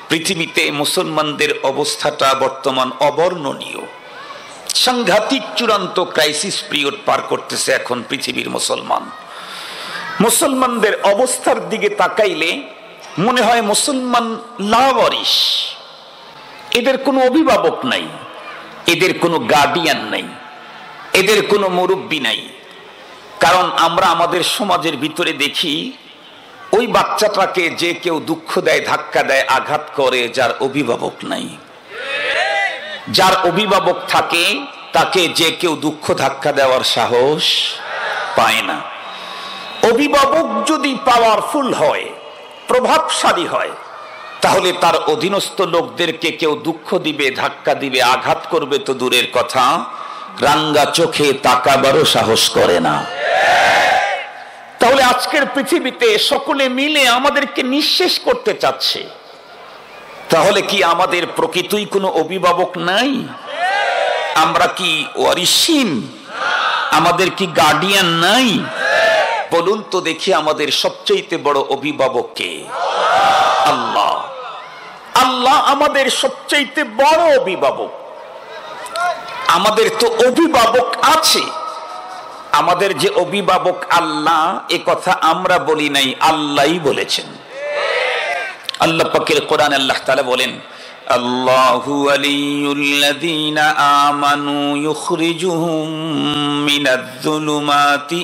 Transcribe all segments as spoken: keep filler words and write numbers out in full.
পৃথিবীতে মুসলমানদের অবস্থাটা বর্তমান অবর্ণনীয়, সাংঘাতিক চূড়ান্ত ক্রাইসিস পিরিয়ড পার করতেছে এখন পৃথিবীর মুসলমান। মুসলমানদের অবস্থার দিকে তাকাইলে মনে হয় মুসলমান লাওয়ারিস, এদের কোনো অভিভাবক নাই, এদের কোনো গার্ডিয়ান নাই, এদের কোনো মুরব্বী নাই। কারণ আমরা আমাদের সমাজের ভিতরে দেখি ওই বাচ্চাটাকে যে কেউ দুঃখ দেয়, ধাক্কা দেয়, আঘাত করে, যার অভিভাবক নাই। যার অভিভাবক থাকে তাকে যে কেউ দুঃখ ধাক্কা দেওয়ার সাহস পায় না। অভিভাবক যদি পাওয়ারফুল হয়, প্রভাবশালী হয়, তাহলে তার অধীনস্থ লোকদেরকে কেউ দুঃখ দিবে, ধাক্কা দিবে, আঘাত করবে তো দূরের কথা, রাঙ্গা চোখে তাকাবারও সাহস করে না। তাহলে আজকের পৃথিবীতে সকলে মিলে আমাদেরকে নিঃশেষ করতে চাচ্ছে। তাহলে কি আমাদের প্রকৃতই কোনো অভিভাবক নাই? আমরা কি ওয়ারিসিন? আমাদের কি গার্ডিয়ান নাই? বলুন তো দেখি, আমাদের সবচেয়ে বড় অভিভাবক কে? আল্লাহ। আল্লাহ আমাদের সবচেয়ে বড় অভিভাবক। আমাদের তো অভিভাবক আছে, আমাদের যে অভিভাবক আল্লাহ, এ কথা আমরা বলি নাই, আল্লাহই বলেছেন। আল্লাহ পাকের কোরআনে আল্লাহ তাআলা বলেন, আল্লাহু ওয়ালিয়ুল্লাযীনা আমানু ইউখরিজুহুম মিনায-যুলুমাতি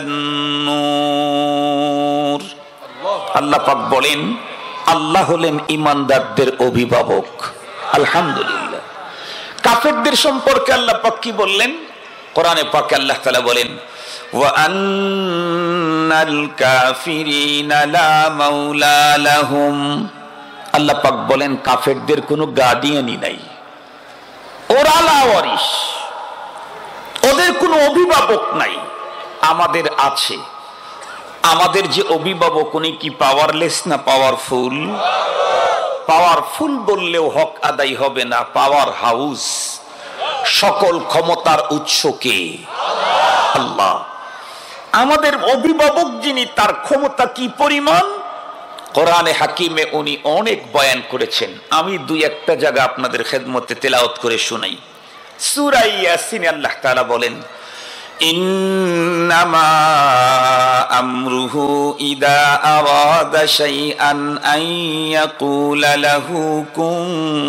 ইলান-নূর। আল্লাহ পাক বলেন, আল্লাহ হলেন ঈমানদারদের অভিভাবক। আলহামদুলিল্লাহ। কাফেরদের সম্পর্কে আল্লাহ পাক কি বললেন? কোরআনে পাকে আল্লাহ তাআলা বলেন, ওয়া আন্নাল কাফিরিনা লা মাওলা লাহুম। আল্লাহ পাক বলেন কাফেরদের কোনো গার্ডিয়ানই নাই, ওরা লাওয়ারিস, ওদের কোনো অভিভাবক নাই। আমাদের আছে। আমাদের যে অভিভাবক, উনি কি পাওয়ারলেস না পাওয়ারফুল? পাওয়ারফুল বললেও হক আদায় হবে না, পাওয়ার হাউস। সকল ক্ষমতার উৎস কে? আল্লাহ। আমাদের অভিভাবক যিনি, তার ক্ষমতা কি পরিমাণ? কোরআনে হাকিমে উনি অনেক বয়ান করেছেন। আমি দুই একটা জায়গা আপনাদের খেদমতে তেলাওয়াত করে শোনাই। সূরা ইয়াসিনে আল্লাহ তাআলা বলেন, ইন্নামা আমরুহু ইদা আরাদা শাইআন আন ইয়াকুলা লাহু কুন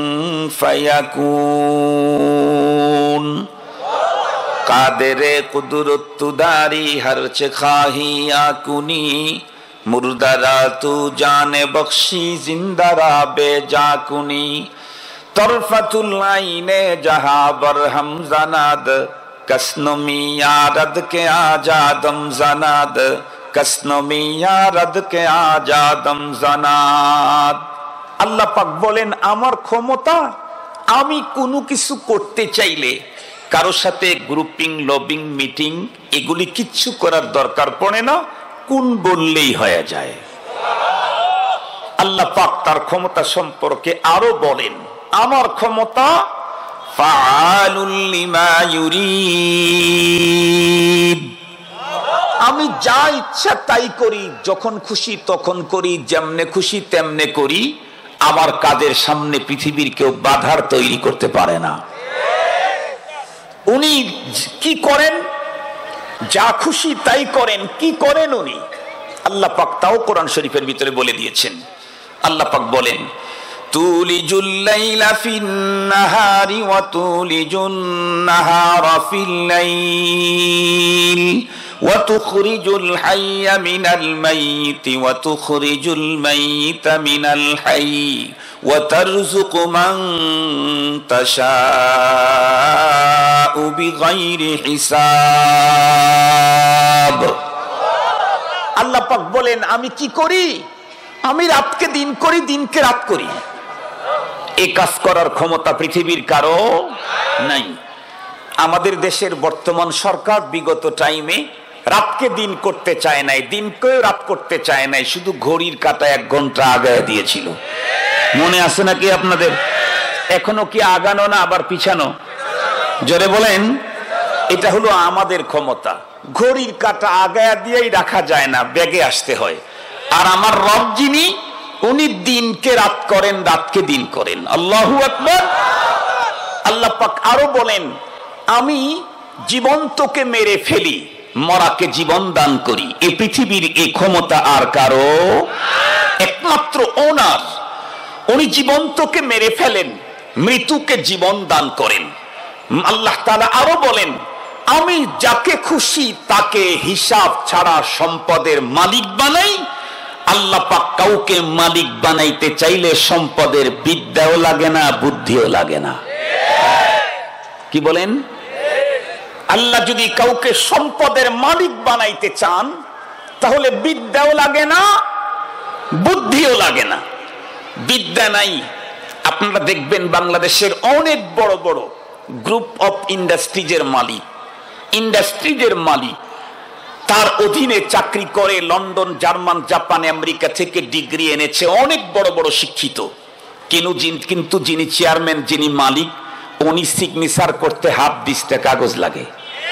ফায়াকুন। কাদেরে কুদরত দারি হরচ খাহিয়া কুনি, মুর্দারা তু জানে বখশি জিন্দারা বেজা কুনি। তরফাতুল আইনে জাহা বরহম জানাদ, कसनमी यारद के आजादम जनाद, कसनमी यारद के आजादम जनाद। আল্লাহ পাক বলেন, আমার ক্ষমতা, আমি কোনো কিছু করতে চাইলে কারোর সাথে গ্রুপিং, লবিং, মিটিং এগুলি কিচ্ছু করার দরকার পড়ে না, কোন বললেই হয়ে যায়। আল্লাহ পাক তার ক্ষমতা সম্পর্কে আরো বলেন, আমার ক্ষমতা ফাআলুল লিমা ইউরিদ। আমি যা ইচ্ছা তাই করি, যখন খুশি তখন করি, যেমনে খুশি তেমনে করি। আমার কাজের সামনে পৃথিবীর কেউ বাধার তৈরি করতে পারে না। উনি কি করেন? যা খুশি তাই করেন। কি করেন উনি? আল্লাহ পাক তাও কোরআন শরীফের ভিতরে বলে দিয়েছেন। আল্লাহ পাক বলেন, তুলিজুল লাইলা ফিন নাহারি ওয়া তুলিজুন নাহারা ফিল লাইল ওয়া তুখরিজুল হাইয়া মিনাল মাইতি ওয়া তুখরিজুল মাইতা মিনাল হাইয়্যি ওয়া তারযুকু মান তাশাউ বিগাইরি হিসাব। আল্লাহ পাক বলেন, আমি কি করি? আমি রাতকে দিন করি, দিনকে রাত করি। এই কাজ করার ক্ষমতা পৃথিবীর কারো নাই। আমাদের দেশের বর্তমান সরকার বিগত টাইমে রাতকে দিন করতে চায় নাই, দিনকেও রাত করতে চায় নাই, শুধু ঘড়ির কাঁটা এক ঘন্টা আগায় দিয়েছিল। মনে আছে নাকি আপনাদের? এখনো কি আগানো না আবার পিছানো? জোরে বলেন। এটা হলো আমাদের ক্ষমতা। ঘড়ির কাঁটা আগায় দিয়েই রাখা যায় না, ব্যাগে আসতে হয়। আর আমার রব যিনি, উনি দিনকে রাত করেন, রাতকে দিন করেন। আল্লাহু আকবার। আল্লাহ পাক আরো বলেন, আমি জীবন্তকে মেরে ফেলি, মরাকে জীবন দান করি। এই পৃথিবীর এই ক্ষমতা আর কারো, একমাত্র ওনার। উনি জীবন্তকে মেরে ফেলেন, মৃত্যুকে জীবন দান করেন। আল্লাহ তাআলা আরো বলেন, আমি যাকে খুশি তাকে হিসাব ছাড়া সম্পদের মালিক বানাই। আল্লাহ পাক কাউকে মালিক বানাইতে চাইলে সম্পদের বিদ্যাও লাগে না, বুদ্ধিও লাগে না। কি বলেন? আল্লাহ যদি কাউকে সম্পদের মালিক বানাইতে চান তাহলে বিদ্যাও লাগে না, বুদ্ধিও লাগে না। বিদ্যা নাই। আপনারা দেখবেন বাংলাদেশের অনেক বড় বড় গ্রুপ অফ ইন্ডাস্ট্রিজের মালিক, ইন্ডাস্ট্রিজের মালিক, তার অধীনে চাকরি করে, লন্ডন, জার্মান, জাপান, আমেরিকা থেকে ডিগ্রি এনেছে, অনেক বড় বড় শিক্ষিত। কিন্তু যিনি চেয়ারম্যান, যিনি মালিক, উনি সিগনেচার করতে হাফ দিশটা কাগজ লাগে।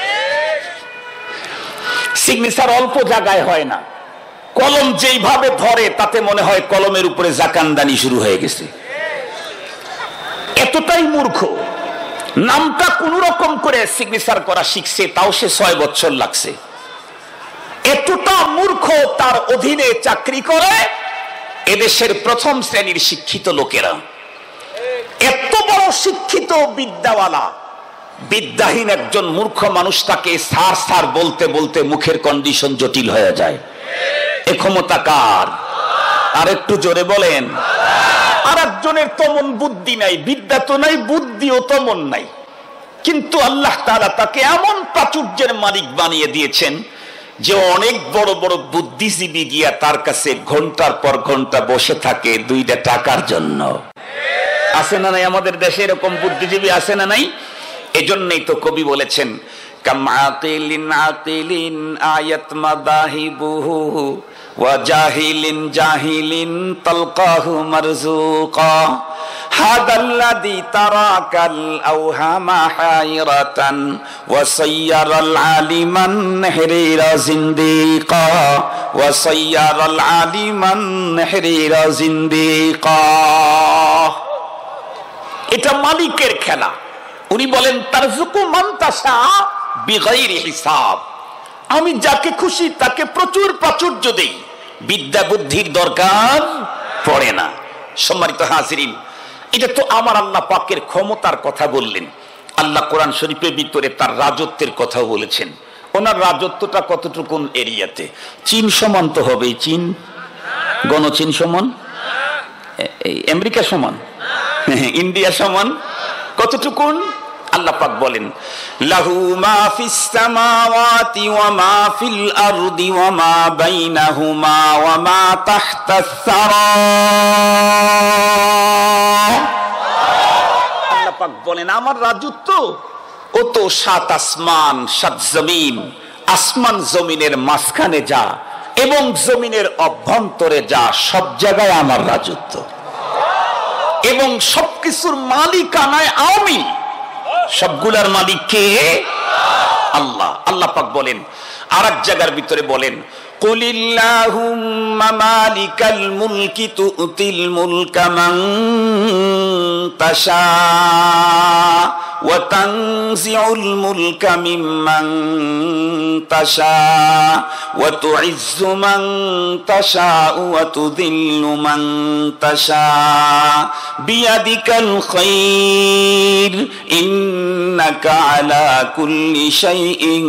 সিগনেচার অল্প জায়গায় হয় না, কলম যেইভাবে ধরে তাতে মনে হয় কলমের উপরে জাকানদানি শুরু হয়ে গেছে। এতটাই মূর্খ, নামটা কোন রকম করে সিগনেচার করা শিখছে, তাও সে ছয় বছর লাগছে। এতটা মূর্খ, তার অধীনে চাকরি করে এদেশের প্রথম শ্রেণীর শিক্ষিত লোকেরা। এত বড় শিক্ষিত বিদ্যাওয়ালা, বিদ্যাহীন একজন মূর্খ মানুষটাকে সার সার বলতে বলতে মুখের কন্ডিশন জটিল হয়ে যায়। এ ক্ষমতা কার? আর একটু জোরে বলেন। আর একজনের তেমন বুদ্ধি নাই, বিদ্যা তো নাই, বুদ্ধিও তেমন নাই, কিন্তু আল্লাহ তাআলা তাকে এমন প্রাচুর্যের মালিক বানিয়ে দিয়েছেন যে অনেক বড় বড় বুদ্ধিজীবী গিয়া তার কাছে ঘন্টার পর ঘন্টা বসে থাকে দুইটা টাকার জন্য। আছে না নাই? আমাদের দেশে এরকম বুদ্ধিজীবী আছে না নাই? এজন্যই তো কবি বলেছেন, কাম আকিলিন আকিলিন আয়াত মাদাহিবুহু ওয়া জাহিলিন জাহিলিন তালকাহু মারজুকা হাদাল্লাযী তারাকাল আওহামা হায়রাতান ওয়া সায়্যারাল আলিমান হিরিরা জিন্দিকা ওয়া সায়্যারাল আলিমান হিরিরা জিন্দিকা। এটা মালিকের খেলা। উনি বলেন, তারযুকু মান তাশা বিগাইরি হিসাব। আমি যাকে খুশি তাকে প্রচুর প্রাচুর্য দেই, বিদ্যা বুদ্ধির দরকার পড়ে না। সম্মানিত হাজিরিন, এটা তো আমার আল্লাহ পাকের ক্ষমতার কথা বললেন। আল্লাহ কোরআন শরীফের ভিতরে তার রাজত্বের কথা বলেছেন। ওনার রাজত্বটা কতটুকু এরিয়াতে? চীন সমান তো হবেই। চীন গণচীন সমান, আমেরিকা সমান, ইন্ডিয়া সমান, কতটুকুন? আল্লাহ পাক বলেন, লাহু মা ফিস সামাওয়াতি ওয়া মা ফিল আরদি ওয়া মা বাইনাহুমা ওয়া মা তাহতাস সারা। আল্লাহ পাক বলেন, আমার রাজত্ব ও তো সাত আসমান, সাত জমিন, আসমান জমিনের মাঝখানে যা এবং জমিনের অভ্যন্তরে যা, সব জায়গায় আমার রাজত্ব। এবং সবকিছুর মালিকানায় আমি। সবগুলার মালিক কে? আল্লাহ। আল্লাহ পাক বলেন আর এক জায়গার ভিতরে বলেন, কুলিল্লাহুম্মা মালিকাল মুলকি তুতিল মুলকা মান তাশা ওয়া তানজিউল মুলকা মিম্মান তাশা ওয়া তুইজ্জু মান তাশা ওয়া তুযিল্লু মান তাশা বিয়াদিকাল খায়র ইন্নাকা আলা কুল্লি শাইইন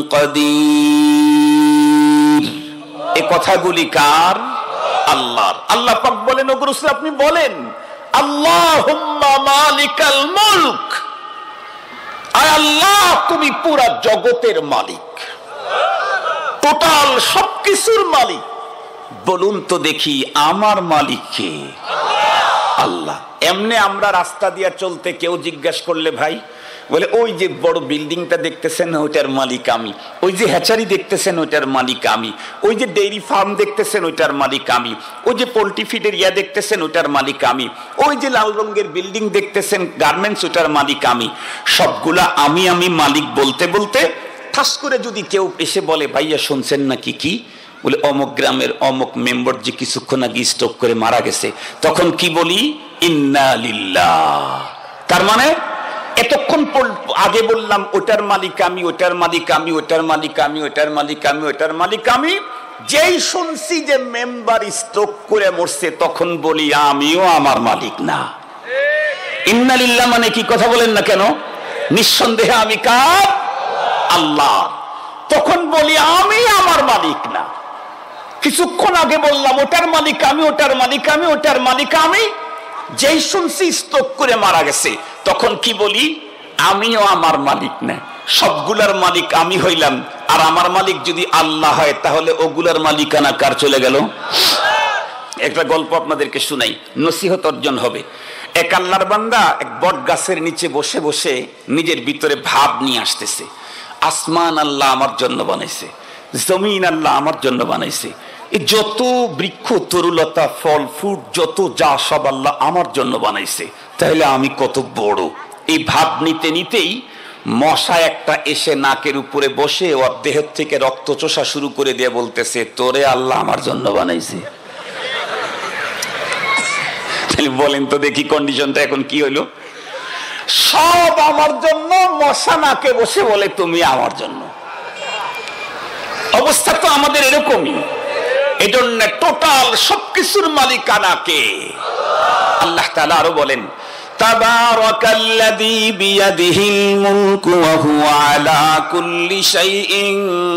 কাদির। এই কথাগুলি কার? আল্লাহর। আল্লাহ পাক বলেন, ওগো রাসূল আপনি বলেন, আল্লাহুম্মা মালিকাল মুলক, আয় আল্লাহ তুমি পুরা জগতের মালিক, টোটাল সবকিছুর মালিক। বলুন তো দেখি আমার মালিক কে? আল্লাহ। এমনি আমরা রাস্তা দিয়ে চলতে কেউ জিজ্ঞাসা করলে, ভাই বলে ওই যে বড় বিল্ডিংটা দেখতেছেন ওইটার মালিক আমি, ওই যে হ্যাচারি দেখতেছেন ওইটার মালিক আমি, ওই যে ডেইরি ফার্ম দেখতেছেন ওইটার মালিক আমি, ওই যে পোল্ট্রি ফিডের ইয়া দেখতেছেন ওইটার মালিক আমি, ওই যে লাল রঙের বিল্ডিং দেখতেছেন গার্মেন্টস ওইটার মালিক আমি। সবগুলা আমি আমি মালিক বলতে বলতে ঠাস করে যদি কেউ এসে বলে, ভাইয়া শুনছেন নাকি? কি বলে অমুক গ্রামের অমুক মেম্বার যে কিছুক্ষণ আগে স্ট্রোক করে মারা গেছে, তখন কি বলি? ইন্না লিল্লাহ। তার মানে এতক্ষণ আগে বললাম ওটার মালিক আমি, ওটার মালিক আমি, ওটার মালিক আমি, ওটার মালিক আমি, ওটার মালিক আমি। যেই শুনছি যে মেম্বার স্ট্রোক করে মরছে, তখন বলি আমিও আমার মালিক না। ইন্না লিল্লাহ মানে কি? কথা বলেন না কেন? নিঃসন্দেহে আমি কার? আল্লাহ। তখন বলি আমি আমার মালিক না। কিছুক্ষণ আগে বললাম ওটার মালিক আমি, ওটার মালিক আমি, ওটার মালিক আমি। যেই শুনছি স্ট্রোক করে মারা গেছে, তখন কি বলি? আমিও আমার মালিক না। সবগুলার মালিক আমি হইলাম, আর আমার মালিক যদি আল্লাহ হয়, তাহলে ওগুলার মালিকানা কার চলে গেল? একটা গল্প আপনাদেরকে শুনাই, নসিহত অর্জন হবে। এক আল্লাহর বান্দা এক বট গাছের নিচে বসে বসে নিজের ভিতরে ভাব নিয়ে আসতেছে, আসমান আল্লাহ আমার জন্য বানাইছে, জমিন আল্লাহ আমার জন্য বানাইছে, এই যত বৃক্ষ তরুলতা ফল ফুট যত যা সব আল্লাহ আমার জন্য বানাইছে, তাহলে আমি কত বড়। এই ভাব নিতে নিতেই মশা একটা এসে নাকের উপরে বসে ওর দেহ থেকে রক্ত চোষা শুরু করে দিয়ে বলতেছে, তোরে আল্লাহ আমার জন্য বানাইছে। বলেন তো দেখি কন্ডিশনটা এখন কি হইলো? সব আমার জন্য, মশা নাকে বসে বলে তুমি আমার জন্য। অবস্থা তো আমাদের এরকমই। এজন্য টোটাল সবকিছুর মালিকানা কে? আল্লাহ তাআলা আরো বলেন, তাবারাকাল্লাযী বিয়াদিহিল মুলকু ওয়া হুয়া আলা কুল্লি শাইইন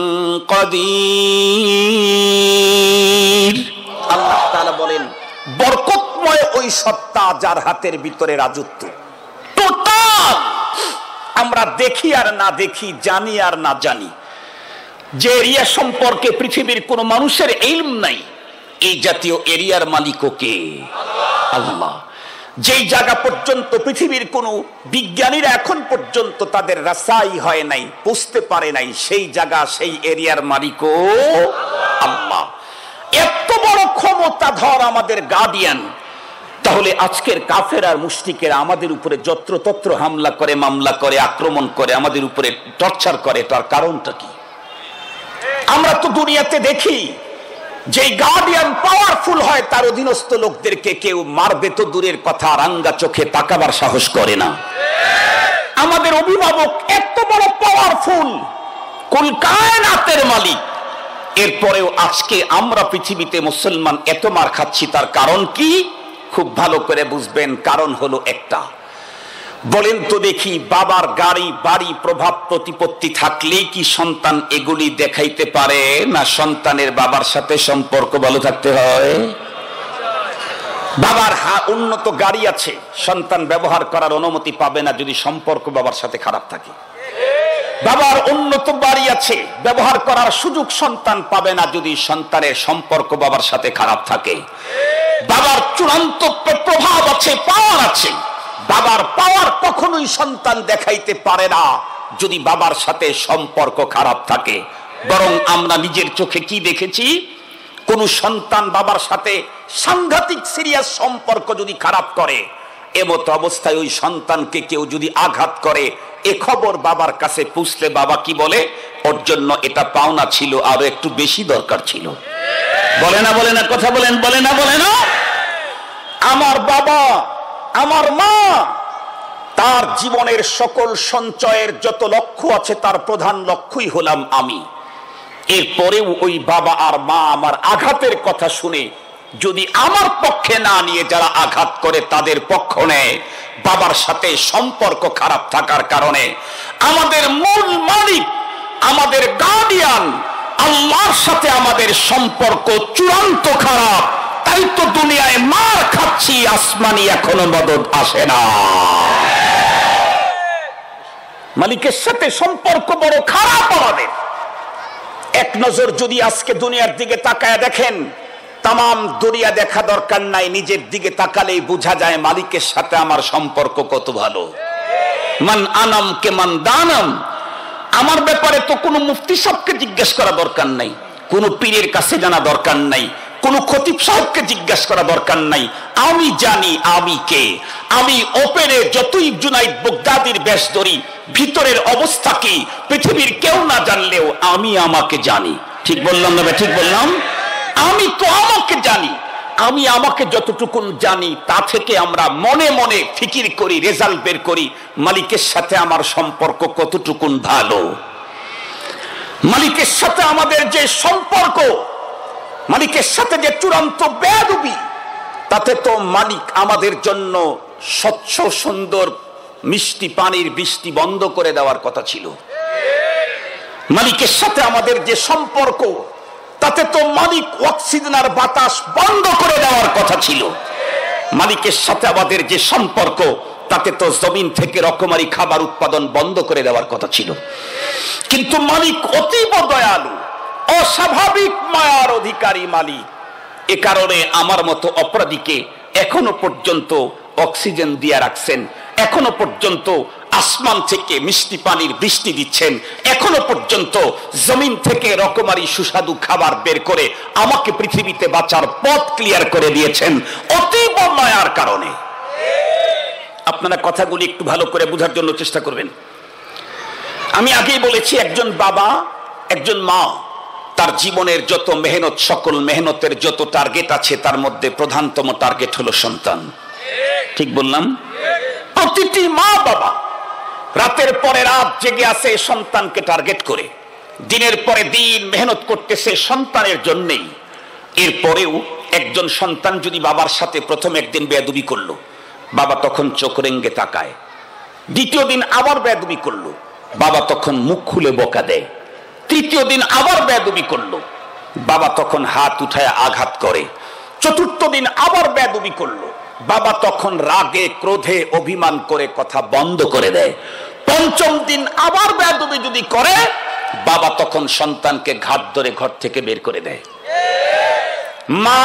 কাদির। আল্লাহ তাআলা বলেন, বরকতময় ওই সত্তা যার হাতের ভিতরে রাজত্ব। টোটাল আমরা দেখি আর না দেখি, জানি আর না জানি, যে এরিয়া সম্পর্কে পৃথিবীর কোন মানুষের ইলম নাই, এই জাতীয় এরিয়ার মালিকও কে? আল্লাহ। যেই জায়গা পর্যন্ত পৃথিবীর কোন বিজ্ঞানীরা এখন পর্যন্ত তাদের রাসাই হয় নাই, বুঝতে পারে নাই, সেই জায়গা সেই এরিয়ার মালিকও আল্লাহ। এত বড় ক্ষমতাধর আমাদের গার্ডিয়ান। তাহলে আজকের কাফের আর মুশরিকেরা আমাদের উপরে যত্রতত্র হামলা করে, মামলা করে, আক্রমণ করে, আমাদের উপরে টর্চার করে, তার কারণটা কি? আমরা তো দুনিয়াতে দেখি যে গার্ডিয়ান পাওয়ারফুল হয়, তার অধীনস্থ লোকদেরকে কেউ মারবে তো দূরের কথা, রাঙ্গা চোখে তাকাবার সাহস করে না। আমাদের অভিভাবক এত বড় পাওয়ারফুল, কুল কায়নাতের মালিক, এরপরেও আজকে আমরা পৃথিবীতে মুসলমান এত মার খাচ্ছি, তার কারণ কি? খুব ভালো করে বুঝবেন। কারণ হলো একটা। বলেন তো দেখি, বাবার গাড়ি বাড়ি প্রভাব প্রতিপত্তি থাকলেই কি সন্তান এগুলি দেখাইতে পারে? না সন্তানের বাবার সাথে সম্পর্ক ভালো থাকতে হয়? বাবার হা উন্নত গাড়ি আছে, সন্তান ব্যবহার করার অনুমতি পাবে না যদি সম্পর্ক বাবার সাথে খারাপ থাকে। বাবার উন্নত বাড়ি আছে, ব্যবহার করার সুযোগ সন্তান পাবে না যদি সন্তানের সম্পর্ক বাবার সাথে খারাপ থাকে। বাবার চূড়ান্ত প্রভাব আছে, পাওয়ার আছে, বাবার পাওয়ার কখনোই সন্তান দেখাইতে পারে না যদি বাবার সাথে সম্পর্ক খারাপ থাকে। বরং আমরা নিজের চোখে কি দেখেছি? কোন সন্তান বাবার সাথে সাংঘাতিক সিরিয়াস সম্পর্ক যদি খারাপ করে, এমত অবস্থায় ওই সন্তানকে কেউ যদি আঘাত করে, এ খবর বাবার কাছে পুছলে বাবা কি বলে? ওর জন্য এটা পাওনা ছিল, আরো একটু বেশি দরকার ছিল। বলে না বলে না কথা বলেন, বলে না বলে না? আমার বাবা, আমার মা, তার জীবনের সকল সঞ্চয়ের যত লক্ষ্য আছে, তার প্রধান লক্ষ্যই হলাম আমি। এরপরেও ওই বাবা আর মা আমার আঘাতের কথা শুনে যদি আমার পক্ষে না নিয়ে যারা আঘাত করে তাদের পক্ষ নেয়, বাবার সাথে সম্পর্ক খারাপ থাকার কারণে আমাদের মূল মালিক, আমাদের গার্ডিয়ান আল্লাহর সাথে আমাদের সম্পর্ক চূড়ান্ত খারাপ। তাই তো দুনিয়ায় মার খাচ্ছি, আসমানি এখনো মদদ আসে না। মালিকের সাথে সম্পর্ক বড় খারাপ আমাদের। এক নজর যদি আজকে দুনিয়ার দিকে তাকায় দেখেন, তাম দুনিয়া দেখা দরকার নাই, নিজের দিকে তাকালেই বোঝা যায় মালিকের সাথে আমার সম্পর্ক কত ভালো। মান আনাম কে মান দানাম। আমার ব্যাপারে তো কোনো মুফতি সাহেবকে জিজ্ঞেস করা দরকার নাই, কোনো পীরের কাছে জানা দরকার নাই, কোন খতিব সাহেবকে জিজ্ঞাসা করা দরকার নাই। আমি জানি আমি কে। আমি ওপেনে যতই জুনাইদ বাগদাদির বেশ ধরি, ভিতরের অবস্থা কি পৃথিবীর কেউ না জানলেও আমি আমাকে জানি। ঠিক বললাম না? ঠিক বললাম? আমি তো আমাকে জানি, আমি আমাকে যতটুকু জানি তা থেকে আমরা মনে মনে ফিকির করি, রেজাল্ট বের করি মালিকের সাথে আমার সম্পর্ক কতটুকুন ভালো। মালিকের সাথে আমাদের যে সম্পর্ক, মালিকের সাথে যে চূড়ান্ত বেয়াদবি, তাতে তো মালিক আমাদের জন্য স্বচ্ছ সুন্দর মিষ্টি পানির বৃষ্টি বন্ধ করে দেওয়ার কথা ছিল। মালিকের সাথে আমাদের যে সম্পর্ক, তাতে তো মালিক অক্সিজেনের বাতাস বন্ধ করে দেওয়ার কথা ছিল। মালিকের সাথে আমাদের যে সম্পর্ক, তাতে তো জমিন থেকে রকমারি খাবার উৎপাদন বন্ধ করে দেওয়ার কথা ছিল। কিন্তু মালিক অতীব দয়ালু, অস্বাভাবিক মায়ার অধিকারী মালিক। এ কারণে আমার মতো অপরাধীকে এখনো পর্যন্ত অক্সিজেন দিয়ে রাখছেন, এখনো পর্যন্ত আসমান থেকে মিষ্টি পানির বৃষ্টি দিচ্ছেন, এখনো পর্যন্ত জমিন থেকে রকমারি সুস্বাদু খাবার বের করে আমাকে পৃথিবীতে বাঁচার পথ ক্লিয়ার করে দিয়েছেন অতীব মায়ার কারণে। আপনারা কথাগুলি একটু ভালো করে বোঝার জন্য চেষ্টা করবেন। আমি আগেই বলেছি, একজন বাবা, একজন মা, তার জীবনের যত মেহনত, সকল মেহনতের যত টার্গেট আছে, তার মধ্যে প্রধানতম টার্গেট হলো সন্তান। ঠিক বললাম? প্রতিটি মা বাবা রাতের পরে রাত জেগে আছে সন্তানকে টার্গেট করে, দিনের পরে দিন মেহনত করতেছে সন্তানের জন্যই। এরপরেও একজন সন্তান যদি বাবার সাথে প্রথম একদিন বেয়াদবি করলো, বাবা তখন চোখ রেঙ্গে তাকায়। দ্বিতীয় দিন আবার বেয়াদবি করলো, বাবা তখন মুখ খুলে বকা দেয়। তৃতীয় দিন আবার বেয়াদবি করলো, বাবা তখন হাত উঠায় আঘাত করে। চতুর্থ দিন আবার বেয়াদবি করলো, বাবা তখন রাগে ক্রোধে অভিমান করে কথা বন্ধ করে দেয়। পঞ্চম দিন আবার বেয়াদবি যদি করে, বাবা তখন সন্তানকে ঘাট ধরে ঘর থেকে বের করে দেয়। মা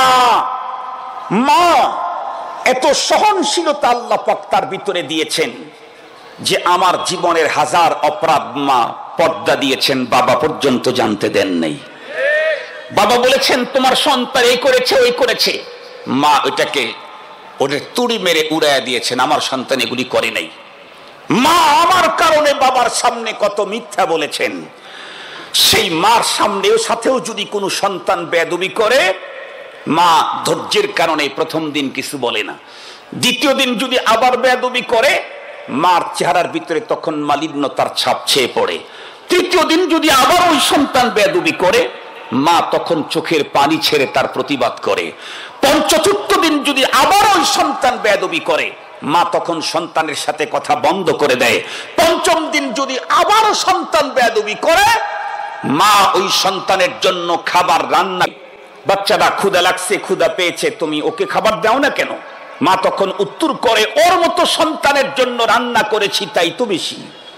মা এত সহনশীলতা আল্লাহ পাক তার ভিতরে দিয়েছেন যে আমার জীবনের হাজার অপরাধ মা পর্দা দিয়েছেন, বাবা পর্যন্ত জানতে দেন নাই। বাবা বলেছেন তোমার সন্তান এই করেছে ওই করেছে, মা ওইটাকে ওদের তুড়ি মেরে উড়াইয়া দিয়েছেন, আমার সন্তান এগুলি করে নাই। মা আমার কারণে বাবার সামনে কত মিথ্যা বলেছেন। সেই মার সামনেও সাথেও যদি কোনো সন্তান বেয়াদবি করে, মা ধৈর্যের কারণে প্রথম দিন কিছু বলে না। দ্বিতীয় দিন যদি আবার বেয়াদবি করে, মার চেহারার ভিতরে তখন মালিন্যতার ছাপ ছেয়ে পড়ে। তৃতীয় দিন যদি আবার ওই সন্তান বেয়াদবি করে, মা তখন চোখের পানি ছেড়ে তার প্রতিবাদ করে। পঞ্চতুর্থ দিন যদি আবার ওই সন্তান বেয়াদবি করে, মা তখন সন্তানের সাথে কথা বন্ধ করে দেয়। পঞ্চম দিন যদি আবারও সন্তান বেয়াদবি করে, মা ওই সন্তানের জন্য খাবার রান্না, বাচ্চারা ক্ষুধা লাগছে, ক্ষুধা পেয়েছে, তুমি ওকে খাবার দাও না কেন? মা তখন উত্তর করে, ওর মতো সন্তানের জন্য রান্না করেছি তাই তো বেশি,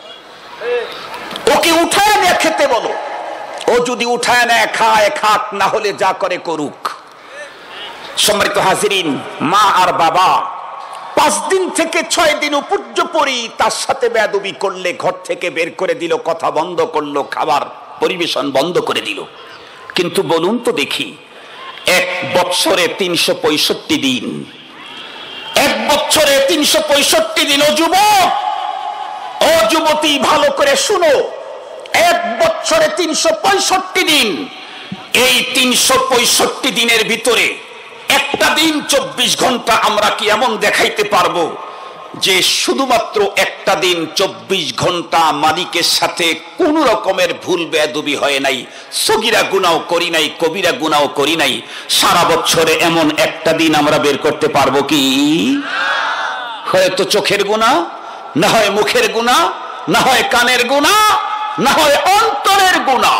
ওকে উঠায় নিয়ে খেতে বলো। ও যদি উঠায় নেয় খায় খাক, না হলে যা করে করুক। সম্মানিত হাজিরিন, মা আর বাবা পাঁচ দিন থেকে ছয় দিন উপর্য পরি তার সাথে বেয়াদবি করলে ঘর থেকে বের করে দিল, কথা বন্ধ করলো, খাবার পরিবেশন বন্ধ করে দিল। কিন্তু বলুন তো দেখি, এক বৎসরে তিনশো পঁয়ষট্টি দিন, এক বছরে তিনশো পঁয়ষট্টি দিন, ও যুবক ও যুবতী ভালো করে শুনো, এক বছরে তিনশো পঁয়ষট্টি দিন, এই তিনশো পঁয়ষট্টি দিনের ভিতরে একটা দিন চব্বিশ ঘন্টা আমরা কি এমন দেখাইতে পারবো যে শুধুমাত্র একটা দিন চব্বিশ ঘন্টা মালিকের সাথে কোন রকমের ভুল বেয়াদবি হয় নাই, সগীরা গুনাহ করি নাই, কবিরা গুনাহ করি নাই? সারা বছরে এমন একটা দিন আমরা বের করতে পারবো কি? হয়তো চোখের গুনাহ, না হয় মুখের গুনাহ, না হয় কানের গুনাহ, না হয় অন্তরের গুনাহ,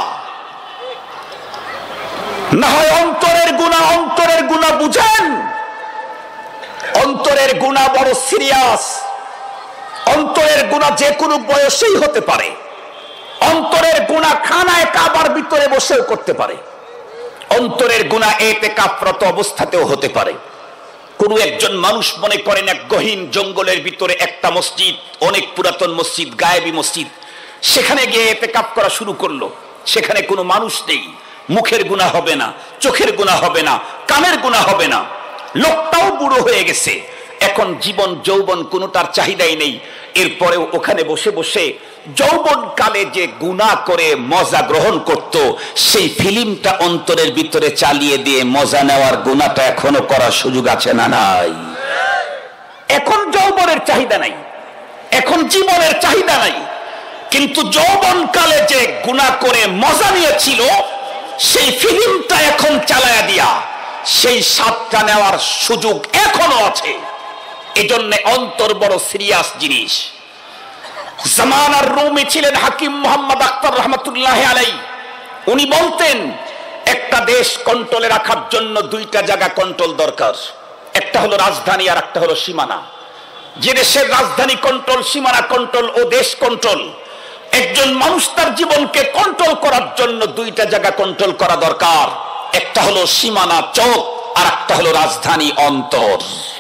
না হয় অন্তরের গুনাহ। অন্তরের গুনাহ বুঝেন, অন্তরের গুনাহ বড় সিরিয়াস। অন্তরের গুনাহ যে কোনো বয়সেই হতে পারে। অন্তরের গুনাহ খানায় কাবার ভিতরে বসেও করতে পারে। অন্তরের গুনাহ ইতিকাফরত অবস্থাতেও হতে পারে। কোন একজন মানুষ মনে করেন এক গহীন জঙ্গলের ভিতরে একটা মসজিদ, অনেক পুরাতন মসজিদ, গায়েবী মসজিদ, সেখানে গিয়ে ইতিকাফ করা শুরু করলো। সেখানে কোনো মানুষ নেই, মুখের গুনাহ হবে না, চোখের গুনাহ হবে না, কানের গুনাহ হবে না। লোকটাও বুড়ো হয়ে গেছে, এখন জীবন যৌবন কোনোটার চাহিদাই নেই। এরপরেও ওখানে বসে বসে যৌবনকালে যে গুনাহ করে মজা গ্রহণ করত, সেই ফিল্মটা অন্তরের ভিতরে চালিয়ে দিয়ে মজা নেওয়ার গুনাহটা এখনো করার সুযোগ আছে না নাই? এখন যৌবনের চাহিদা নাই, এখন জীবনের চাহিদা নাই, কিন্তু যৌবনকালে যে গুনাহ করে মজা নিয়েছিল সেই ফিল্মটা এখন চালায়া দিয়া সেই স্বাদটা নেওয়ার সুযোগ এখনো আছে। এজন্য অন্তর বড় সিরিয়াস জিনিস। জামানার রুমে ছিলেন হাকিম মুহাম্মদ আখতার রহমাতুল্লাহ আলাইহি। উনি বলতেন একটা দেশ কন্ট্রোলে রাখার জন্য দুইটা জায়গা কন্ট্রোল দরকার, একটা হলো রাজধানী আর একটা হলো সীমানা। যে দেশের রাজধানী কন্ট্রোল, সীমানা কন্ট্রোল ও দেশ কন্ট্রোল, একজন মানুষ তার জীবনকে কন্ট্রোল করার জন্য দুইটা জায়গা কন্ট্রোল করা দরকার, একটা হলো সীমানা চোখ আর একটা হলো রাজধানী অন্তর।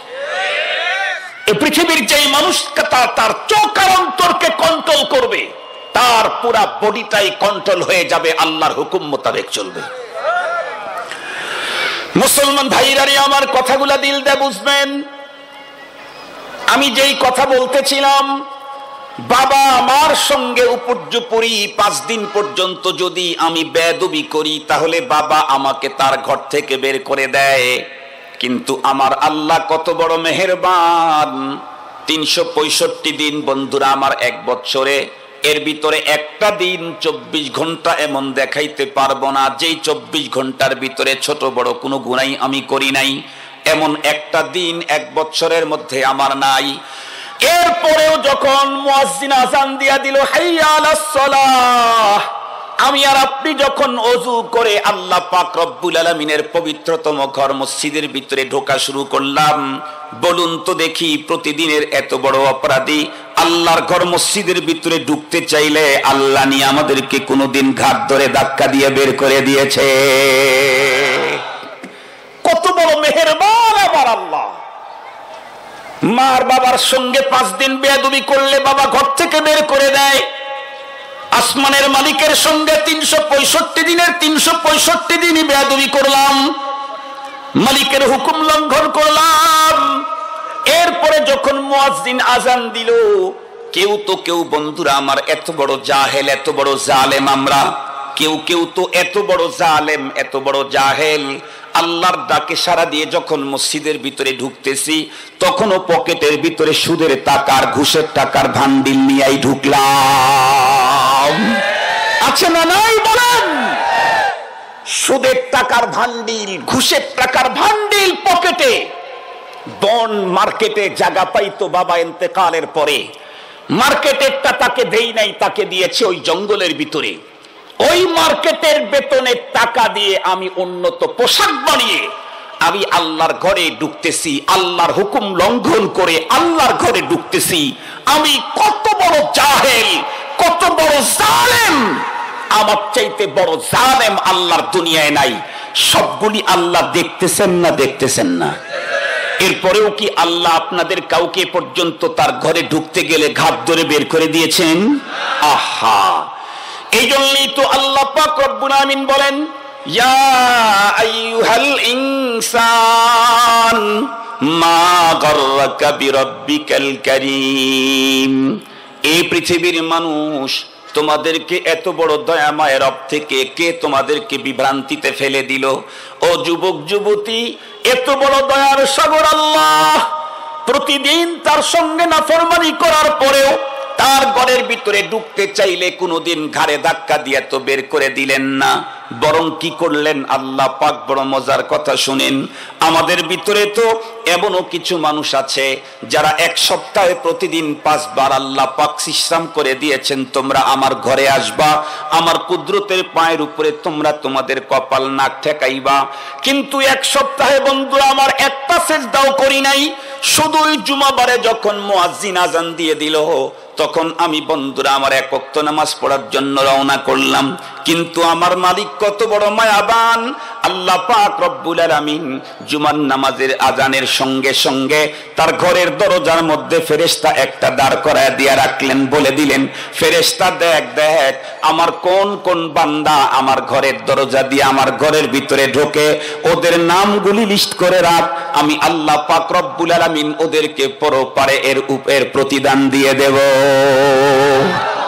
এই পৃথিবীর যেই মানুষ তার চোখ আর অন্তরকে কন্ট্রোল করবে তার পুরা বডিটাই কন্ট্রোল হয়ে যাবে, আল্লাহর হুকুম মোতাবেক চলবে। মুসলমান ভাইরা আমার কথাগুলা দিল দিয়ে বুঝবেন। আমি যেই কথা বলতেছিলাম, বাবা মার সঙ্গে উপর্যুপরি পাঁচ দিন পর্যন্ত যদি আমি বেয়াদবি করি তাহলে বাবা আমাকে তার ঘর থেকে বের করে দেয়। কিন্তু আমার আল্লাহ কত বড় মেহেরবান, তিনশো পঁয়ষট্টি দিন বন্ধুরা আমার এক বছরে, এর ভিতরে একটা দিন চব্বিশ ঘন্টা এমন দেখাইতে পারবো না যেই চব্বিশ ঘন্টার ভিতরে ছোট বড় কোনো গুনাহ আমি করি নাই, এমন একটা দিন এক বছরের মধ্যে আমার নাই। এরপরেও যখন মুয়াজ্জিন আযান দিয়া দিল হাইয়া আলাস সালাহ, আমি আর আপনি যখন ওযু করে আল্লাহ পাক রব্বুল আলামিনের পবিত্রতম ঘর মসজিদের ভিতরে ঢোকা শুরু করলাম, বলুন তো দেখি প্রতিদিনের এত বড় অপরাধী আল্লাহর ঘর মসজিদের ভিতরে ঢুকতে চাইলে আল্লাহ নিয়ে আমাদেরকে কোনোদিন ঘাট ধরে ধাক্কা দিয়ে বের করে দিয়েছে? কত বড় মেহেরবান আমার আল্লাহ। মার বাবার সঙ্গে পাঁচ দিন বেয়াদবি করলে বাবা ঘর থেকে বের করে দেয়। আসমানের মালিকের সঙ্গে তিনশো পঁয়ষট্টি দিনের তিনশো পঁয়ষট্টি দিনই বেয়াদবি করলাম, মালিকের হুকুম লঙ্ঘন করলাম। এরপরে যখন মুয়াজ্জিন আযান দিল, কেউ তো কেউ বন্ধুরা আমার এত বড় জাহেল, এত বড় জালেম আমরা, কেউ কেউ তো এত বড় জালেম, এত বড় জাহেল, আল্লাহর ডাকে সাড়া দিয়ে যখন মসজিদের ভিতরে ঢুকতেছি তখনও পকেটের ভিতরে সুদের টাকার ঘুষের টাকার ভান্ডিল নিয়েই ঢুকলাম। আছে না নাই বলেন? সুদের টাকার ভান্ডিল, ঘুষের টাকার ভান্ডিল পকেটে। বন মার্কেটে জায়গা পাইতো বাবা ইন্তেকালের পরে, মার্কেটেরটা তাকে দেই নাই, তাকে দিয়েছে ওই জঙ্গলের ভিতরে। ওই মার্কেটের বেতনের টাকা দিয়ে আমি উন্নত পোশাক বানিয়ে আমি আল্লাহর ঘরে ঢুকতেছি, আল্লাহর হুকুম লঙ্ঘন করে আল্লাহর ঘরে ঢুকতেছি। আমি কত বড় জাহেল, কত বড় জালেম! আমার চাইতে বড় জালেম আল্লাহর দুনিয়ায় নাই। সবগুলি আল্লাহ দেখতেছেন না, দেখতেছেন না? এরপরেও কি আল্লাহ আপনাদের কাউকে পর্যন্ত তার ঘরে ঢুকতে গেলে ঘাট ধরে বের করে দিয়েছেন? আহা, এই জন্যই তো আল্লাহ পাক রব্বুল আমিন বলেন, ইয়া আইয়ুহাল ইনসান মা গাররাকা বিরাব্বিকাল কারীম। এই পৃথিবীর মানুষ, তোমাদেরকে এত বড় দয়া মায়ের রব থেকে কে তোমাদেরকে বিভ্রান্তিতে ফেলে দিল? ও যুবক যুবতী, এত বড় দয়ার সাগর আল্লাহ, প্রতিদিন তার সঙ্গে নাফরমানি করার পরেও তার ঘরের ভিতরে ঢুকতে চাইলে কোনোদিন ঘাড়ে ধাক্কা দিয়ে তো বের করে দিলেন না, বরং কি করলেন আল্লাহ পাক? বড় মজার কথা শুনেন। আমাদের ভিতরে তো এমনও কিছু মানুষ আছে যারা এক সপ্তাহে প্রতিদিন পাঁচবার আল্লাহ পাক সিস্টেম করে দিয়েছেন, তোমরা আমার ঘরে আসবা, আমার কুদরতের পায়ের উপরে তোমরা তোমাদের কপাল নাক ঠেকাইবা। কিন্তু এক সপ্তাহে বন্ধুরা আমার একটা সেজদাও করি নাই। শুধুই জুমাবারে যখন মুয়াজ্জিন আযান দিয়ে দিল তখন আমি বন্ধুরা আমার এক ওয়াক্ত নামাজ পড়ার জন্য রওনা করলাম। কিন্তু আমার মালিক কত বড় মায়াবান, আল্লাহ পাক রব্বুল আলামিন জুমার নামাজের আজানের সঙ্গে সঙ্গে তার ঘরের দরজার মধ্যে ফেরেশতা একটা দাঁড় করায় দিয়ে রাখলেন, বলে দিলেন, ফেরেশতা দেখ দেখ আমার কোন কোন বান্দা আমার ঘরের দরজা দিয়ে আমার ঘরের ভিতরে ঢোকে, ওদের নামগুলি লিস্ট করে রাখ, আমি আল্লাহ পাক রব্বুল আলামিন ওদেরকে পরপারে এর উপের প্রতিদান দিয়ে দেব।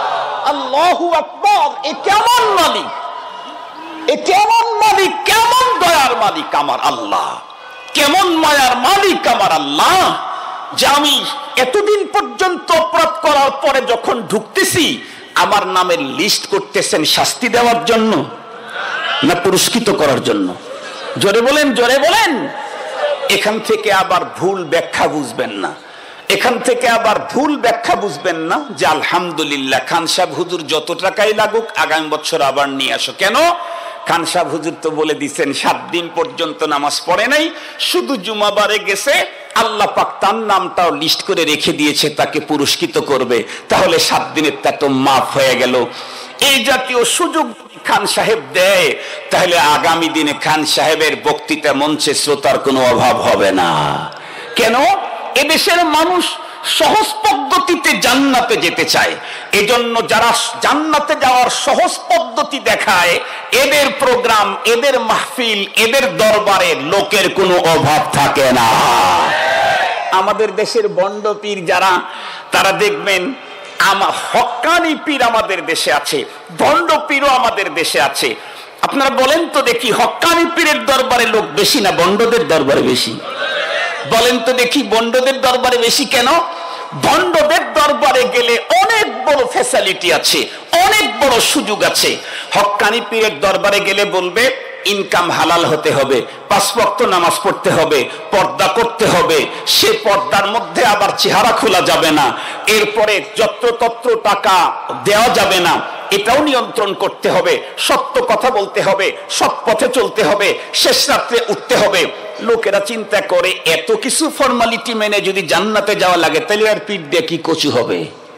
আল্লাহু আকবার। এ কেমন মালিক, এ কেমন মালিক, কেমন দয়ার মালিক আমার আল্লাহ, কেমন মায়ার মালিক আমার আল্লাহ, যে আমি এতদিন পর্যন্ত অপরাধ করার পরে যখন ঢুকতেছি আমার নামের লিস্ট করতেছেন শাস্তি দেওয়ার জন্য না পুরস্কৃত করার জন্য? জোরে বলেন, জোরে বলেন। এখান থেকে আবার ভুল ব্যাখ্যা বুঝবেন না, এখান থেকে আবার ভুল ব্যাখ্যা বুঝবেন না যে আলহামদুলিল্লাহ খান সাহেব হুজুর যত টাকাই লাগুক আগামী বছর আবার নিয়ে আসো। কেন? খান সাহেব হুজুর তো বলে দিচ্ছেন সাত দিন পর্যন্ত নামাজ পড়ে নাই, শুধু জুমাবারে গেছে, আল্লাহ পাক তার নামটাও লিস্ট করে রেখে দিয়েছে, তাকে পুরস্কৃত করবে, তাহলে সাত দিনের তা তো মাফ হয়ে গেল। এই জাতীয় সুযোগ খান সাহেব দেয় তাহলে আগামী দিনে খান সাহেবের বক্তৃতা মঞ্চে শ্রোতার কোনো অভাব হবে না। কেন? এদেশের মানুষ সহজ পদ্ধতিতে জান্নাতে যেতে চায়, এজন্য যারা জান্নাতে যাওয়ার সহজ পদ্ধতি দেখায় এদের প্রোগ্রাম, এদের মাহফিল, এদের দরবারে লোকের কোনো অভাব থাকে না। আমাদের দেশের বন্ড পীর যারা, তারা দেখবেন আমার হক্কানি পীর আমাদের দেশে আছে, বন্ড পীরও আমাদের দেশে আছে। আপনারা বলেন তো দেখি, হক্কানি পীরের দরবারে লোক বেশি না বন্ডদের দরবারে বেশি? বলেন তো দেখি, বন্ডদের দরবারে বেশি কেন? বন্ডদের দরবারে গেলে অনেক বড় ফ্যাসিলিটি আছে, অনেক বড় সুযোগ আছে। হক্কানি পীরের দরবারে গেলে বলবে ইনকাম হালাল হতে হবে, পাঁচ ওয়াক্ত নামাজ পড়তে হবে, পর্দা করতে হবে, সে পর্দার মধ্যে আবার চেহারা খোলা যাবে না, এরপরে যত্রতত্র টাকা দেওয়া যাবে না, এটাও নিয়ন্ত্রণ করতে হবে, সত্য কথা বলতে হবে, সৎ পথে চলতে হবে, শেষ রাত্রে উঠতে হবে। লোকেরা চিন্তা করে এত কিছু ফর্মালিটি মেনে যদি জান্নাতে যাওয়া লাগে তাহলে আর পীর দিয়ে কি কচু হবে?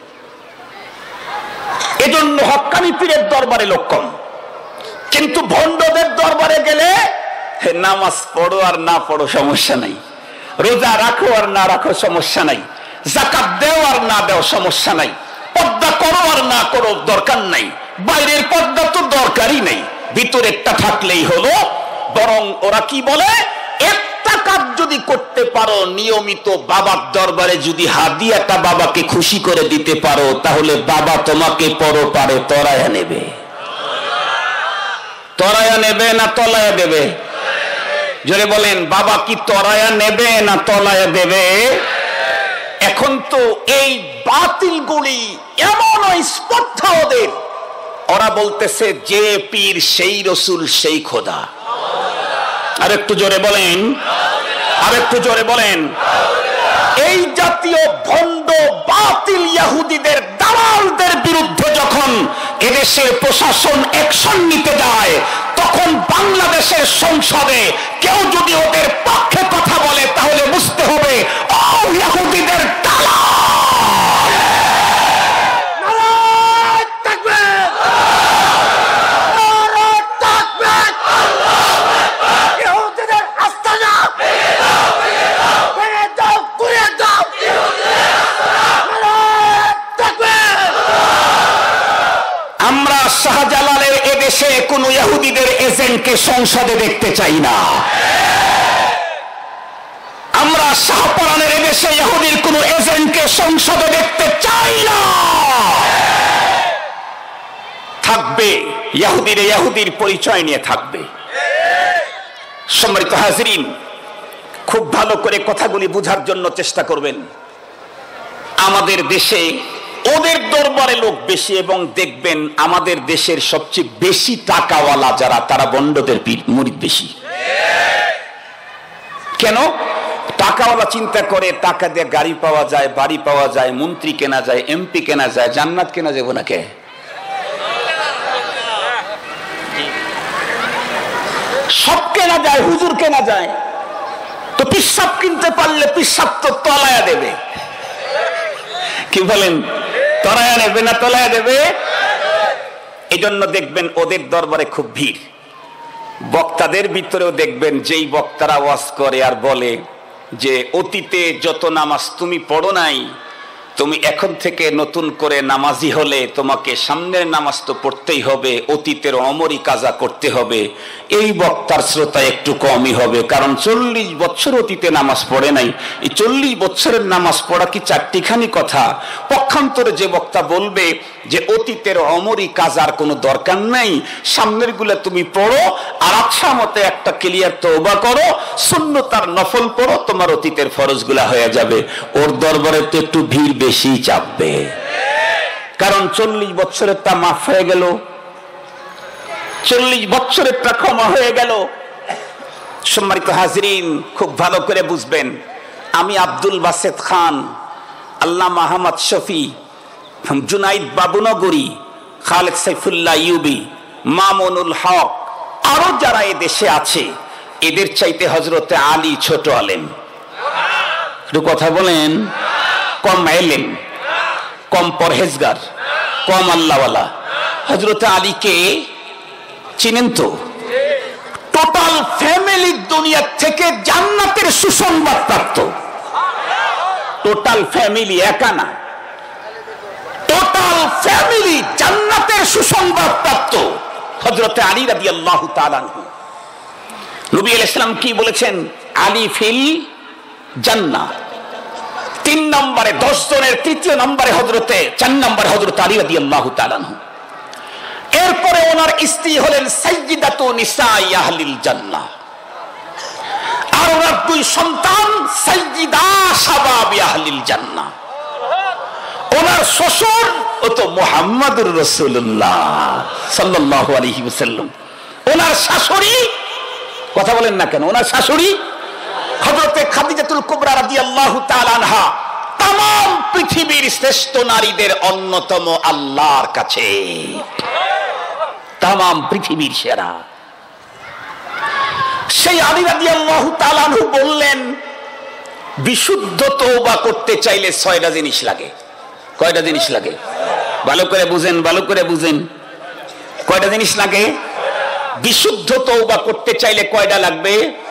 এজন্য হক্কানি পীরের দরবারে লোক কম। কিন্তু ভণ্ডদের দরবারে গেলে নামাজ পড়ো আর না পড়ো সমস্যা নাই, রোজা রাখো আর না রাখো সমস্যা নাই, যাকাত দেও আর না দেও সমস্যা নাই, পর্দা করো আর না করো দরকার নাই, বাইরের পর্দা তো দরকারই নেই, ভিতরেরটা থাকলেই হলো। বরং ওরা কি বলে, একটা কাজ যদি করতে পারো নিয়মিত, বাবার দরবারে যদি হাদিয়াটা বাবাকে খুশি করে দিতে পারো, তাহলে বাবা তোমাকে পরপারে তরায়া নেবে। তরায়া নেবে না তলায়া দেবে? জোরে বলেন, বাবা কি তরায়া নেবে না তলায়া দেবে? এখন তো এই বাতিলগুলি এমন স্পর্ধা ওদের, ওরা বলতেছে যে পীর সেই রসুল সেই খোদা। আর একটু জোরে বলেন, আর একটু জোরে বলেন। এই জাতীয় ভণ্ড বাতিল ইহুদিদের দালালদের বিরুদ্ধে যখন এদেশের প্রশাসন অ্যাকশন নিতে যায়, তখন বাংলাদেশের সংসদে কেউ যদি ওদের পক্ষে কথা বলে তাহলে বুঝতে হবে ও ইহুদিদের দালাল। আমরা শাহজালালের এদেশে কোন ইহুদিদের এজেন্টকে সংসদে দেখতে চাই না। আমরা শাহপরানের এদেশে ইহুদির কোন এজেন্টকে সংসদে দেখতে চাই না। থাকবে ইহুদির ইহুদির পরিচয় নিয়ে থাকবে। সম্মানিত হাজরিন, খুব ভালো করে কথাগুলি বোঝার জন্য চেষ্টা করবেন। আমাদের দেশে ওদের দরবারে লোক বেশি, এবং দেখবেন আমাদের দেশের সবচেয়ে বেশি টাকাওয়ালা যারা, তারা বন্ডদের মুরিদ বেশি। কেন? টাকাওয়ালা চিন্তা করে টাকা দিয়ে গাড়ি পাওয়া যায়, বাড়ি পাওয়া যায়, মন্ত্রী কেনা যায়, এমপি কেনা যায়, জান্নাত কেনা যাবে না কে? সব কেনা যায়, হুজুর কেনা যায়, তো পিসাব কিনতে পারলে পিসাব তো তলায়া দেবে। কি বলেন? তলায়া নেবে না তলায়া দেবে? এই জন্য দেখবেন ওদের দরবারে খুব ভিড়। বক্তাদের ভিতরেও দেখবেন যেই বক্তারা ওয়াজ করে আর বলে যে অতীতে যত নামাজ তুমি পড়ো নাই, তুমি এখন থেকে নতুন করে নামাজি হলে তোমাকে সামনের নামাজ তো পড়তেই হবে, অতীতের অমরি কাজা করতে হবে। এই বক্তার শ্রোতা একটু কমই হবে, কারণ চল্লিশ বছর অতীতে নামাজ পড়ে নাই। এই চল্লিশ বছরের নামাজ পড়া কি চারটিখানি কথা? পক্ষান্তরে যে বক্তা বলবে যে অতীতের অমরি কাজার কোনো দরকার নাই, সামনের গুলা তুমি পড়ো, আর আচ্ছা মতে একটা ক্লিয়ার তওবা করো, সুন্নতার নফল পড়ো, তোমার অতীতের ফরজগুলা হয়ে যাবে। ওর দরবারে তো একটু ভিড় বেশি চাপবে, কারণ চল্লিশ বছরের তা মাফ হয়ে গেল, চল্লিশ বছরের তা ক্ষমা হয়ে গেল। সম্মানিত হাজরিন, খুব ভালো করে বুঝবেন, আমি আব্দুল বাসেত খান, আল্লামা আহমদ শফি, জুনাইদ বাবুনগরী, খালেদ সাইফুল্লাহ ইউবি, মামুনুল হক, আরো যারা এ দেশে আছে, এদের চাইতে হযরতে আলী ছোট আলেম। একটু কথা বলেন। কম এলেম, কম পরহেজগার, কম আল্লাহওয়ালা। হযরতে আলীকে চিনেন তো? টোটাল ফ্যামিলি দুনিয়া থেকে জান্নাতের সুসংবাদ প্রাপ্ত। টোটাল ফ্যামিলি, একা না, টোটাল ফ্যামিলি জান্নাতের সুসংবাদ প্রাপ্ত হযরতে আলী রাদিয়াল্লাহু তাআলা আনহু। নবী আলাইহিস সালাম কি বলেছেন? আলী ফিল জান্নাহ। তিন নম্বরে দশ জনের তৃতীয় নম্বরে হযরতে চার নম্বরে হযরতে আলী রাদিয়াল্লাহু তাআলা আনহু। এরপরে ওনার স্ত্রী হলেন সাইয়্যিদাতু নিসাই আহলিল জান্নাহ, আর ওনার দুই সন্তান সাইয়্যিদা শাবাবি আহলিল জান্নাহ। ওনার শ্বশুর ও তো মুহাম্মাদুর রাসূলুল্লাহ সাল্লাল্লাহু আলাইহি ওয়াসাল্লাম। ওনার শাশুড়ি, কথা বলেন না কেন, ওনার শাশুড়ি হযরতে খাদিজাতুল কুবরা রাদিয়াল্লাহু তাআলা আনহা, तमाम পৃথিবীর শ্রেষ্ঠ নারীদের অন্যতম আল্লাহর কাছে, तमाम পৃথিবীর সেরা। সেই আলী রাদিয়াল্লাহু তাআলা আনহু বললেন, বিশুদ্ধ তওবা করতে চাইলে ছয়টা জিনিস লাগে। কয়টা জিনিস লাগে? ভালো করে বুঝেন, ভালো করে বুঝেন। কয়টা জিনিস লাগে? বিশুদ্ধ তওবা করতে চাইলে কয়টা লাগবে?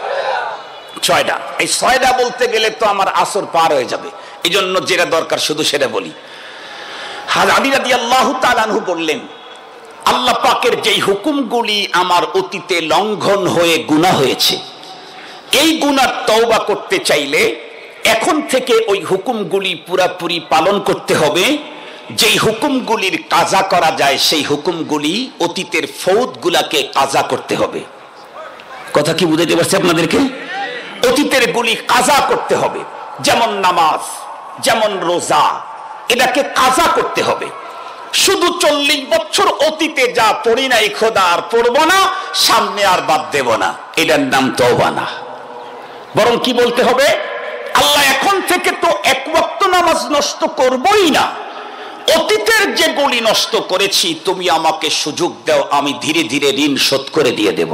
ছয়টা। এই ছয়টা বলতে গেলে তো আমার আসর পার হয়ে যাবে, এই জন্য যেটা দরকার শুধু সেটা বলি। আলী রাদিয়াল্লাহু তাআলা আনহু বললেন, আল্লাহ পাকের যেই হুকুমগুলি আমার অতীতে লঙ্ঘন হয়ে গুনাহ হয়েছে, এই গুনার তওবা করতে চাইলে এখন থেকে ওই হুকুমগুলি পুরাপুরি পালন করতে হবে। যেই হুকুমগুলির কাজা করা যায় সেই হুকুমগুলি, অতীতের ফৌতগুলাকে কাজা করতে হবে। কথা কি বুঝাইতে পারছি আপনাদেরকে? অতীতের গুলি কাজা করতে হবে, যেমন নামাজ, যেমন রোজা, এটাকে কাজা করতে হবে। শুধু চল্লিশ বছর অতীতে যা পড়ি নাই খোদা আর পড়বো না, সামনে আর বাদ দেব না, এটার নাম তওবা না। বরং কি বলতে হবে? আল্লাহ এখন থেকে তো এক ওয়াক্ত নামাজ নষ্ট করবই না, অতীতের যে গুলি নষ্ট করেছি তুমি আমাকে সুযোগ দাও, আমি ধীরে ধীরে ঋণ শোধ করে দিয়ে দেব।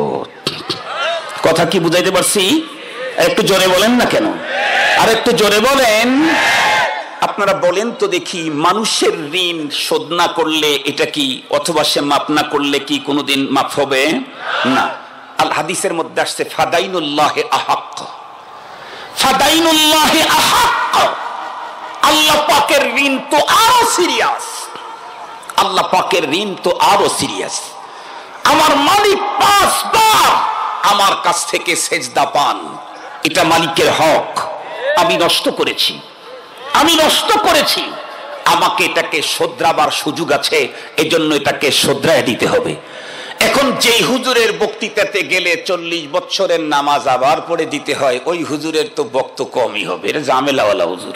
কথা কি বুঝাইতে পারছি? একটু জোরে বলেন না কেন? আর একটু জোরে বলেন। আপনারা বলেন তো দেখি, মানুষের ঋণ শোধ না করলে এটা কি, অথবা সে মাফ না করলে কি কোনোদিন মাফ হবে না? আল হাদিসের মধ্যে আসছে, ফাদাইনুল্লাহি আহাক্ক, ফাদাইনুল্লাহি আহাক্ক। আল্লাহ পাকের ঋণ তো আরো সিরিয়াস, আল্লাহ পাকের ঋণ তো আরো সিরিয়াস। আমার মালিক পাঁচবার আমার কাছ থেকে সেজদা পান, এটা মালিকের হক। আমি নষ্ট করেছি, আমি নষ্ট করেছি, আমাকে এটাকে শোধরাবার সুযোগ আছে, এজন্য এটাকে শোধরায় দিতে হবে। এখন যেই হুজুরের বক্তৃতাতে গেলে চল্লিশ বছরের নামাজ আবার পড়ে দিতে হয়, ওই হুজুরের তো বক্ত কমই হবে, এটা জামেলাওয়ালা হুজুর।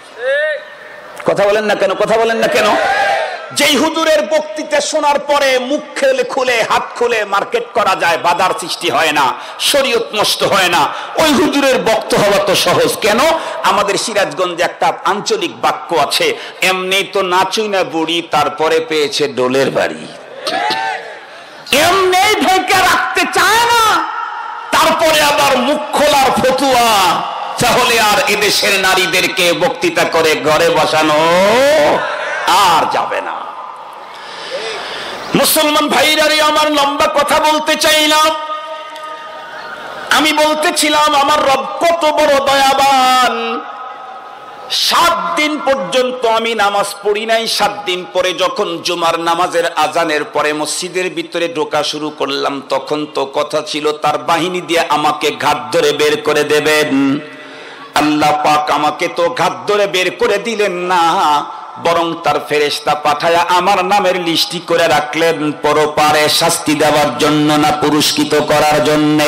কথা বলেন না কেন? কথা বলেন না কেন? যেই হুজুরের বক্তৃতা শোনার পরে মুখ খুলে খুলে হাত খুলে মার্কেট করা যায়, বাধার সৃষ্টি হয় না, শরীয়ত নষ্ট হয় না, ওই হুজুরের বক্ত হওয়া তো সহজ। কেন? আমাদের সিরাজগঞ্জে একটা আঞ্চলিক বাক্য আছে, এমনি তো নাচুই না বুড়ি, তারপরে পেয়েছে ডোলের বাড়ি। এমনি ঢেকে রাখতে চায় না, তারপরে আবার মুখ খোলার ফতুয়া। তাহলে আর এদেশের নারীদেরকে বক্তৃতা করে ঘরে বসানো আর যাবে না। মুসলমান ভাইরা রে, আমার লম্বা কথা বলতে চাইলাম। আমি বলতেছিলাম আমার রব কত বড় দয়াবান, সাত দিন পর্যন্ত আমি নামাজ পড়ি নাই। সাত দিন পরে যখন জুমার নামাজের আজানের পরে মসজিদের ভিতরে ঢোকা শুরু করলাম, তখন তো কথা ছিল তার বাহিনী দিয়ে আমাকে ঘাট ধরে বের করে দেবেন। আল্লাহ পাক আমাকে তো ঘাট ধরে বের করে দিলেন না, বরং তার ফেরেশতা পাঠায়া আমার নামের লিস্টি করে রাখলেন, পরপারে শাস্তি দেওয়ার জন্য না পুরস্কৃত করার জন্যে।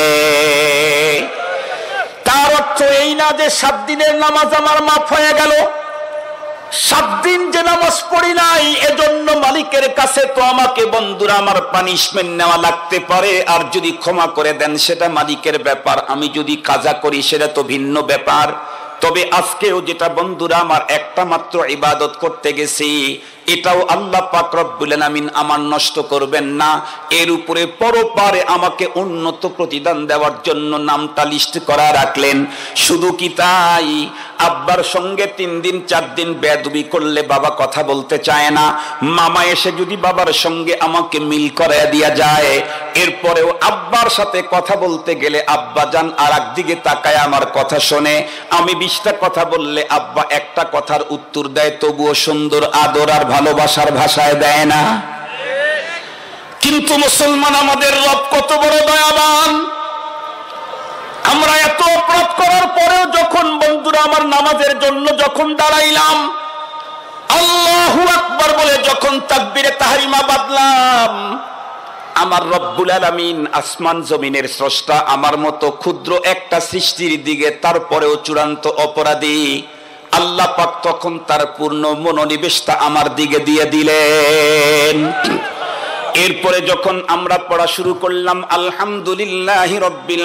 তার অর্থ এই না যে সাত দিনের নামাজ আমার মাফ হয়ে গেল। সাত দিন যে নামাজ পড়ি নাই এজন্য মালিকের কাছে তো আমাকে বন্ধুরা আমার পানিশমেন্ট নেওয়া লাগতে পারে, আর যদি ক্ষমা করে দেন সেটা মালিকের ব্যাপার, আমি যদি কাজা করি সেটা তো ভিন্ন ব্যাপার। তবে আজকেও যেটা বন্ধুরা আমার একটা মাত্র ইবাদত করতে গেছি, এটাও আল্লাহ পাক রব্বুল আলামিন আমার নষ্ট করবেন না, এর উপরে পরপারে আমাকে উন্নত প্রতিদান দেওয়ার জন্য নামটা লিস্ট করা রাখলেন। শুধু কি তাই, আব্বার সঙ্গে তিন দিন চার দিন বেয়াদবি করলে বাবা কথা বলতে চায় না, মামা এসে যদি বাবার সঙ্গে আমাকে মিল করে দিয়া যায়, এরপরেও আব্বার সাথে কথা বলতে গেলে আব্বা জান আর একদিকে তাকায় আমার কথা শোনে। আমি বিশটা কথা বললে আব্বা একটা কথার উত্তর দেয়, তবুও সুন্দর আদর আর ভালোবাসার ভাষায় দেয় না। কিন্তু মুসলমান আমাদের রব কত বড় দয়াবান। আমরা এত অপরাধ করার পরেও যখন বন্ধুরা আমার নামাজের জন্য যখন দাঁড়াইলাম, আল্লাহু আকবার বলে যখন তাকবীরে তাহরিমা বাঁধলাম, আমার রব্বুল আলামিন আসমান জমিনের স্রষ্টা আমার মতো ক্ষুদ্র একটা সৃষ্টির দিকে তারপরেও চূড়ান্ত অপরাধী আল্লাহ পাক তখন তার পূর্ণ মনোনিবেশটা আমার দিকে দিয়ে দিলেন। এরপরে যখন আমরা পড়া শুরু করলাম আলহামদুলিল্লাহি রাব্বিল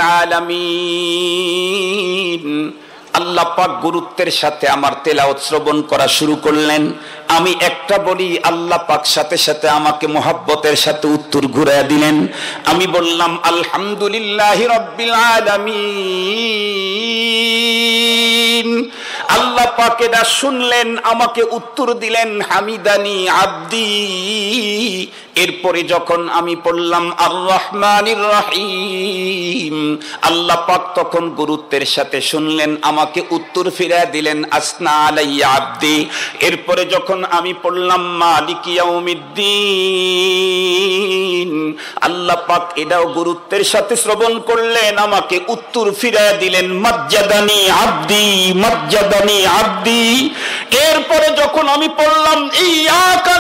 আলামিন, আল্লাহ পাক গুরুত্বের সাথে আমার তেলাওয়াত শ্রবণ করা শুরু করলেন। আমি একটা বলি, আল্লাহ পাক সাথে সাথে আমাকে মোহাব্বতের সাথে উত্তর ঘুরিয়ে দিলেন। আমি বললাম আলহামদুলিল্লাহি রাব্বিল আলামিন, আল্লাহ পাক এটা শুনলেন, আমাকে উত্তর দিলেন হামিদানি আব্দি। এরপরে যখন আমি পড়লাম আর রহমানির রহিম, আল্লাহ পাক তখন গুরুত্বের সাথে শুনলেন, আমাকে উত্তর ফিরিয়ে দিলেন আসনা আলাইয়া আব্দি। এরপরে যখন আমি পড়লাম মালিক ইয়াউমিদ্দিন, আল্লাহ পাক এটাও গুরুত্বের সাথে শ্রবণ করলেন, আমাকে উত্তর ফিরিয়ে দিলেন মাজ্জাদানি আব্দি মাজ্জাদানি আব্দি। এরপরে যখন আমি পড়লাম ইয়া